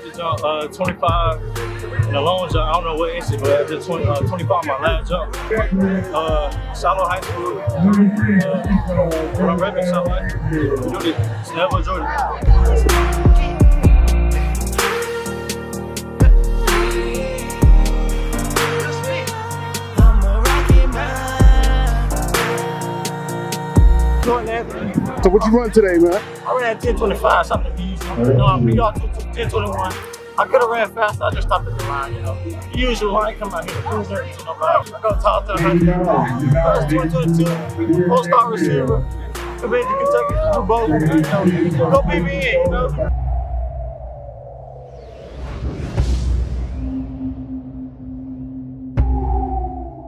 the jump 25 in the long jump. I don't know what inches, but I did 25 my last jump. Shallow high school. I'm ready to shallow high school. Jordan, Snell Jordan. So what you run today, man? I ran 10:25, something easy. You know, we got 10:21. I could have ran faster, I just stopped at the line, you know. The usual, I ain't come out here to prove nothing to nobody. I go talk to 100. First 2022, All-Star receiver. I made the Kentucky Super Bowl, you know. Go beat me in, you know.